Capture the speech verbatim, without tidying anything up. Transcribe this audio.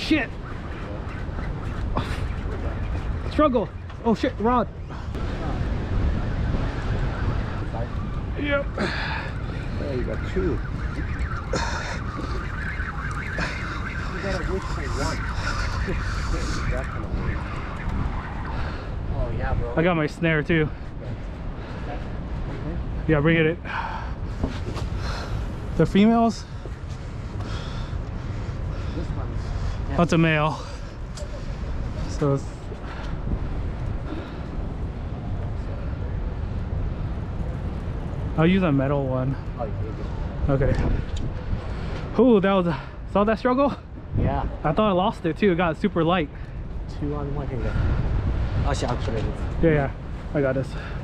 shit. Struggle. Oh shit, rod. Yep. Yeah, you got two. You gotta wish for one. Oh yeah, bro. I got my snare too. Yeah, bring it in. The females? This one's... Yeah. That's a male. So it's... I'll use a metal one. Oh, you Okay. Ooh, that was... Saw that struggle? Yeah. I thought I lost it too. It got super light. Two on one here. Oh, shit, I'll put it in. Yeah, yeah. I got this.